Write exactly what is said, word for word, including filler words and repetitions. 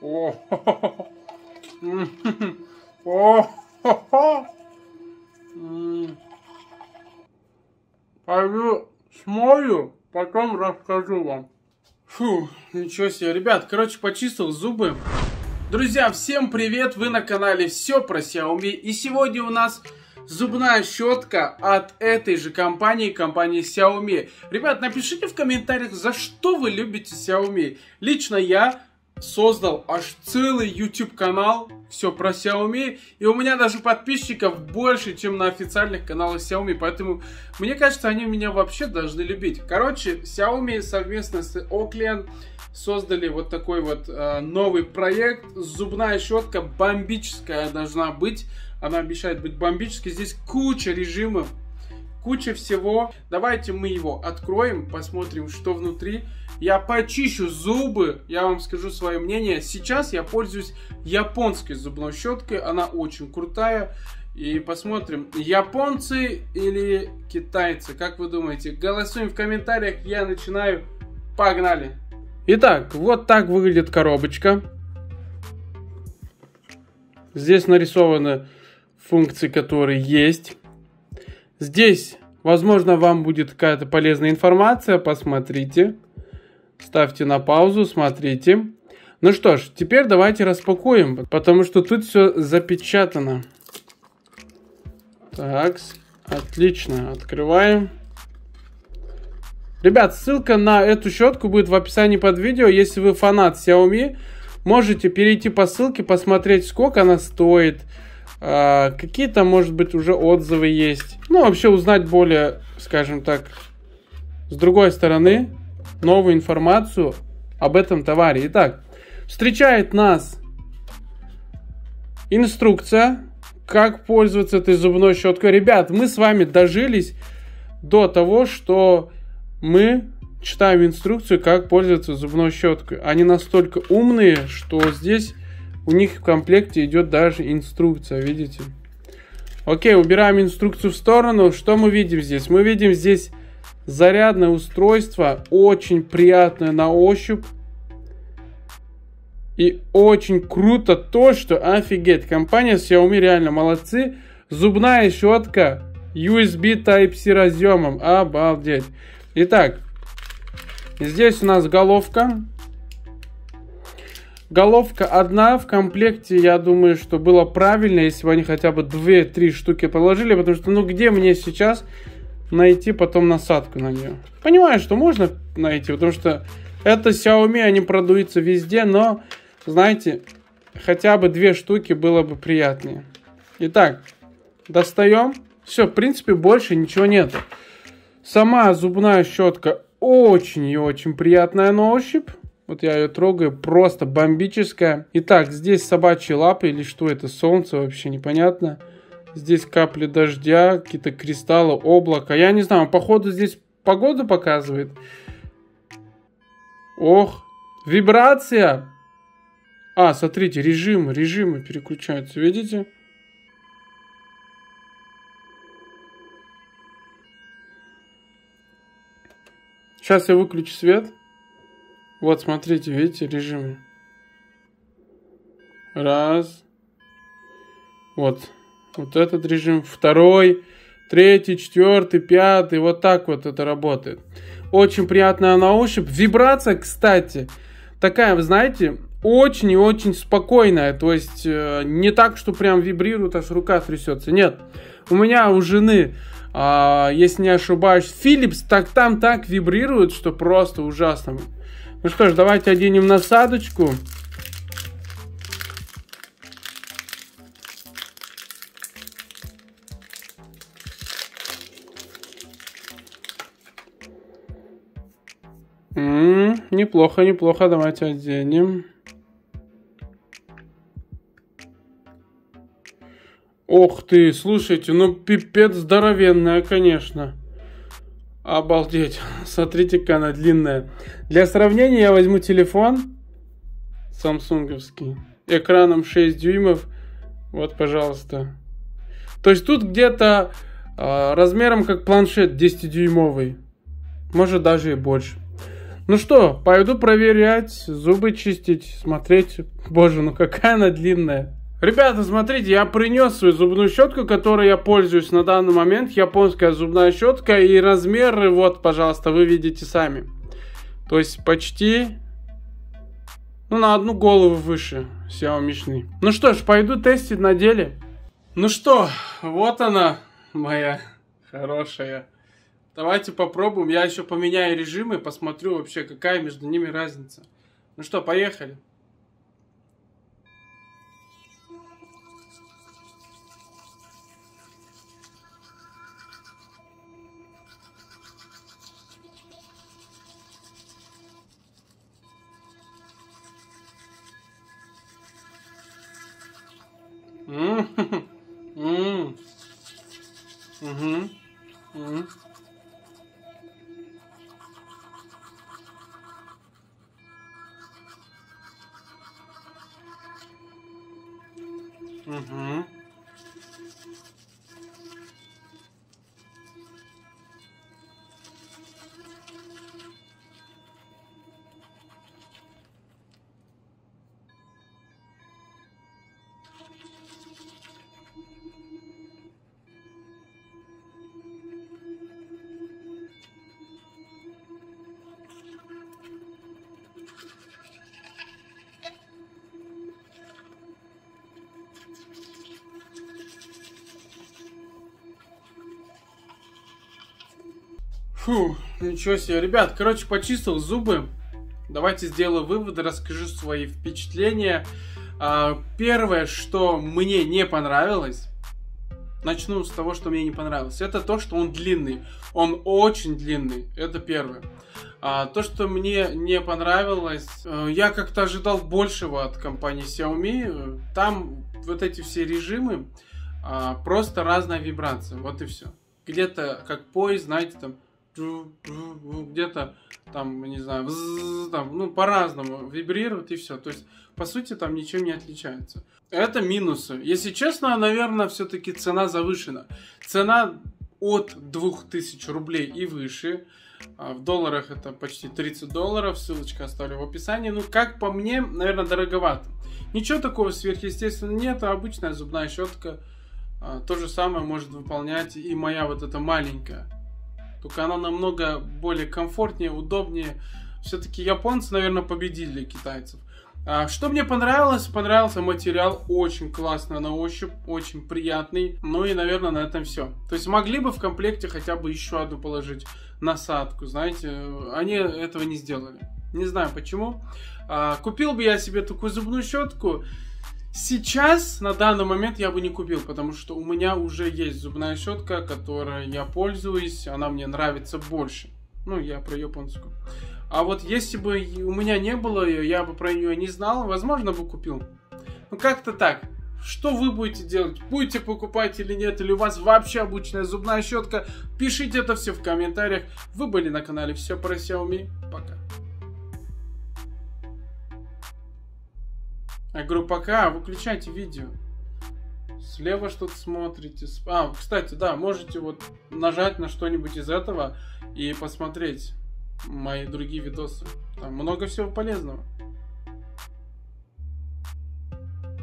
О, о, пойду смою, потом расскажу вам. Фу, ничего себе, ребят, короче, почистил зубы. Друзья, всем привет, вы на канале Все про Xiaomi. И сегодня у нас зубная щетка от этой же компании, компании Xiaomi. Ребят, напишите в комментариях, за что вы любите Xiaomi. Лично я создал аж целый YouTube канал Все про Xiaomi. И у меня даже подписчиков больше, чем на официальных каналах Xiaomi. Поэтому мне кажется, они меня вообще должны любить. Короче, Xiaomi совместно с Oakland создали вот такой вот э, новый проект. Зубная щетка бомбическая должна быть. Она обещает быть бомбической. Здесь куча режимов, куча всего. Давайте мы его откроем, посмотрим, что внутри. Я почищу зубы, я вам скажу свое мнение. Сейчас я пользуюсь японской зубной щеткой. Она очень крутая. И посмотрим, японцы или китайцы. Как вы думаете? Голосуем в комментариях. Я начинаю. Погнали! Итак, вот так выглядит коробочка. Здесь нарисованы функции, которые есть. Здесь, возможно, вам будет какая-то полезная информация. Посмотрите. Ставьте на паузу, смотрите. Ну что ж, теперь давайте распакуем, потому что тут все запечатано. Так, отлично. Открываем. Ребят, ссылка на эту щетку будет в описании под видео. Если вы фанат Xiaomi, можете перейти по ссылке, посмотреть, сколько она стоит. Э, Какие-то, может быть, уже отзывы есть. Ну, вообще узнать более, скажем так, с другой стороны, новую информацию об этом товаре. Итак, встречает нас инструкция, как пользоваться этой зубной щеткой. Ребят, мы с вами дожились до того, что мы читаем инструкцию, как пользоваться зубной щеткой. Они настолько умные, что здесь у них в комплекте идет даже инструкция, видите? Окей, убираем инструкцию в сторону. Что мы видим здесь? Мы видим здесь зарядное устройство, очень приятное на ощупь. И очень круто то, что офигеть, компания Xiaomi реально молодцы. Зубная щетка ю эс би Type-C разъемом, обалдеть. Итак, здесь у нас головка. Головка одна в комплекте, я думаю, что было правильно, если бы они хотя бы две-три штуки положили, потому что, ну, где мне сейчас найти потом насадку на нее? Понимаю, что можно найти, потому что это Xiaomi, они продаются везде, но, знаете, хотя бы две штуки было бы приятнее. Итак, достаем. Все, в принципе, больше ничего нет. Сама зубная щетка очень и очень приятная на ощупь. Вот я ее трогаю, просто бомбическая. Итак, здесь собачьи лапы или что это, солнце, вообще непонятно. Здесь капли дождя, какие-то кристаллы, облако. Я не знаю, походу здесь погоду показывает. Ох, вибрация. А, смотрите, режимы, режимы переключаются, видите? Сейчас я выключу свет. Вот, смотрите, видите, режимы. Раз. Вот. Вот этот режим. Второй, третий, четвертый, пятый. Вот так вот это работает. Очень приятная на ощупь. Вибрация, кстати, такая, вы знаете, очень и очень спокойная. То есть, не так, что прям вибрирует, аж рука трясется. Нет. У меня у жены... А, если не ошибаюсь, Philips, так там так вибрирует, что просто ужасно. Ну что ж, давайте оденем насадочку. М-м, неплохо, неплохо, давайте оденем. Ох ты, слушайте, ну пипец здоровенная, конечно. Обалдеть. Смотрите, какая она длинная. Для сравнения я возьму телефон самсунговский. Экраном шесть дюймов. Вот, пожалуйста. То есть тут где-то э, размером как планшет десятидюймовый. Может даже и больше. Ну что, пойду проверять, зубы чистить, смотреть. Боже, ну какая она длинная. Ребята, смотрите, я принес свою зубную щетку, которой я пользуюсь на данный момент. Японская зубная щетка. И размеры, вот, пожалуйста, вы видите сами. То есть почти, ну, на одну голову выше Xiaomi. Ну что ж, пойду тестить на деле. Ну что, вот она, моя хорошая. Давайте попробуем. Я еще поменяю режимы, посмотрю вообще, какая между ними разница. Ну что, поехали. М-м-м. М-м. Угу. Угу. Угу. Фу, ничего себе. Ребят, короче, почистил зубы. Давайте сделаю выводы, расскажу свои впечатления. Первое, что мне не понравилось, начну с того, что мне не понравилось, это то, что он длинный. Он очень длинный, это первое. А, то, что мне не понравилось, я как-то ожидал большего от компании Xiaomi. Там вот эти все режимы, а, просто разная вибрация, вот и все. Где-то как поезд, знаете, там где-то там, не знаю, там, ну, по-разному вибрирует и все. То есть, по сути, там ничем не отличается. Это минусы. Если честно, наверное, все-таки цена завышена. Цена от двух тысяч рублей и выше. В долларах это почти тридцать долларов. Ссылочка оставлю в описании. Ну, как по мне, наверное, дороговато. Ничего такого сверхъестественного нет. Обычная зубная щетка. То же самое может выполнять и моя вот эта маленькая. Только она намного более комфортнее, удобнее. Все-таки японцы, наверное, победили китайцев. А, что мне понравилось? Понравился материал. Очень классно на ощупь. Очень приятный. Ну и, наверное, на этом все. То есть могли бы в комплекте хотя бы еще одну положить насадку. Знаете, они этого не сделали. Не знаю почему. А, купил бы я себе такую зубную щетку. Сейчас, на данный момент, я бы не купил, потому что у меня уже есть зубная щетка, которой я пользуюсь, она мне нравится больше. Ну, я про японскую. А вот если бы у меня не было ее, я бы про нее не знал, возможно, бы купил. Ну, как-то так. Что вы будете делать? Будете покупать или нет? Или у вас вообще обычная зубная щетка? Пишите это все в комментариях. Вы были на канале Все про Xiaomi. Пока. Я говорю, пока, выключайте видео. Слева что-то смотрите. А, кстати, да, можете вот нажать на что-нибудь из этого и посмотреть мои другие видосы. Там много всего полезного.